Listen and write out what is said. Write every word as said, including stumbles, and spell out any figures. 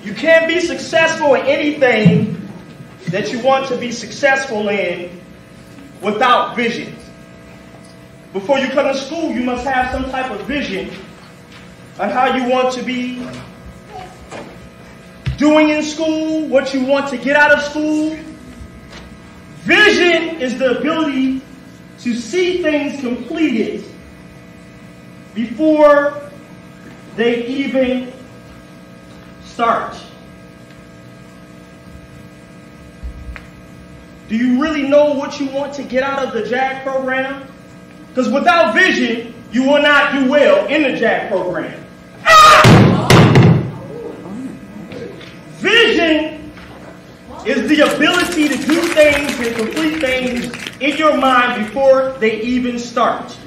You can't be successful in anything that you want to be successful in without vision. Before you come to school, you must have some type of vision on how you want to be doing in school, what you want to get out of school. Vision is the ability to see things completed before they even start. Do you really know what you want to get out of the JAG program? Because without vision, you will not do well in the JAG program. Vision is the ability to do things and complete things in your mind before they even start.